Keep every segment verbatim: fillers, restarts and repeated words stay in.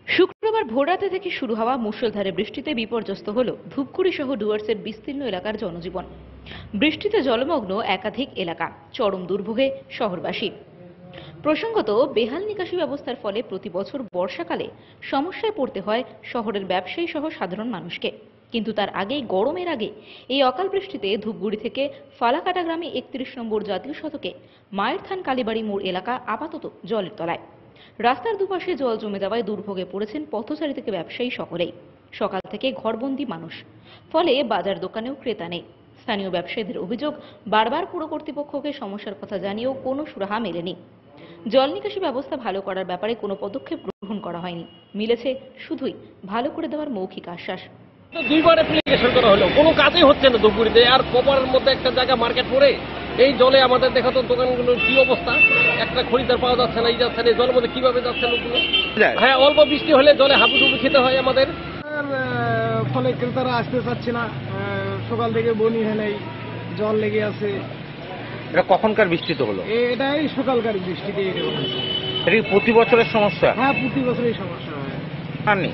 শুক্রবার ভোররাতে থেকে শুরু হওয়া মুষলধারে বৃষ্টিতে বিপর্যস্ত হল ধূপগুড়ি সহ ডুয়ার্সের বিস্তীর্ণ এলাকার জনজীবন। বৃষ্টিতে জলমগ্ন একাধিক এলাকা, চরম দুর্ভোগে শহরবাসী। প্রসঙ্গত, বেহাল নিকাশি ব্যবস্থার ফলে প্রতি বছর বর্ষাকালে সমস্যায় পড়তে হয় শহরের ব্যবসায়ী সহ সাধারণ মানুষকে। কিন্তু তার আগেই গরমের আগে এই অকাল বৃষ্টিতে ধূপগুড়ি থেকে ফালাকাটা গ্রামে একত্রিশ নম্বর জাতীয় সড়কে মায়ের থান কালীবাড়ি মোড় এলাকা আপাতত জলের তলায়। রাস্তার দুপাশে জল জমে যাওয়ায় দুর্ভোগে পড়েছেন পথচারী থেকে ব্যবসায়ী সকলেই। সকাল থেকে ঘরবন্দি মানুষ, ফলে বাজার দোকানেও ক্রেতা নেই। স্থানীয় ব্যবসায়ীদের অভিযোগ, বারবার পুর কর্তৃপক্ষকে সমস্যার কথা জানিয়েও কোনো সুরাহা মেলেনি। জল নিকাশি ব্যবস্থা ভালো করার ব্যাপারে কোনো পদক্ষেপ গ্রহণ করা হয়নি। মিলেছে শুধুই ভালো করে দেওয়ার মৌখিক আশ্বাস। দুইবার অ্যাপ্লিকেশন করা হলো, কোনো কাজই হচ্ছে না ধূপগুড়িতে। আর কপারের মধ্যে একটা জায়গা মার্কেট পড়ে, এই জলে আমাদের দেখা তো দোকানগুলোর কি অবস্থা, একটা খরিদার পাওয়া যাচ্ছে না, এই যাচ্ছে না, এই জলের মধ্যে কিভাবে যাচ্ছে লোকগুলো। হ্যাঁ, অল্প বৃষ্টি হলে জলে হাবুডুবু খেতে হয় আমাদের। ফলে ক্রেতারা আসতে চাচ্ছে না, সকাল থেকে বনি হয় নাই, জল লেগে আছে। এটা কখনকার বৃষ্টিতে হলো? এটাই সকালকার বৃষ্টিতে হচ্ছে। এটা কি প্রতি বছরের সমস্যা? হ্যাঁ, প্রতি বছরই সমস্যা হয়। হয়নি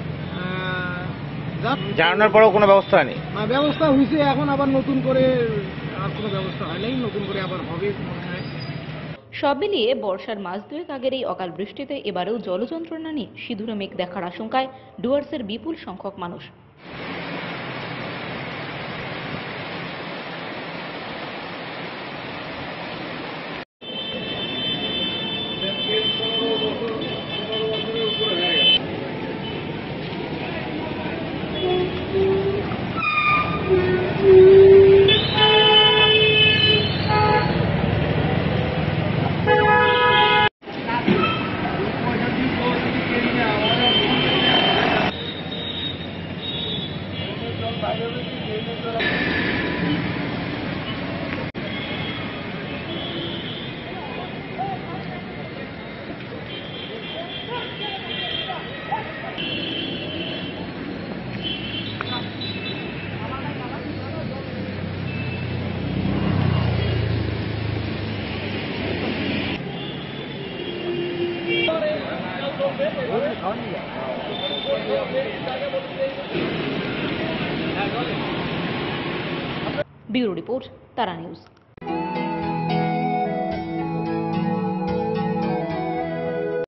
জানানোর পরেও কোনো ব্যবস্থা হয়নি? না, ব্যবস্থা হয়েছে, এখন আবার নতুন করে আর কোনো ব্যবস্থা হয় নাই, নতুন করে আবার হবে মনে হয়। সব মিলিয়ে বর্ষার মাস দুয়েক আগের এই অকাল বৃষ্টিতে এবারেও জলযন্ত্রণা নিয়ে সিঁদুরে মেঘ দেখার আশঙ্কায় ডুয়ার্সের বিপুল সংখ্যক মানুষ। Bureau report, Tara news.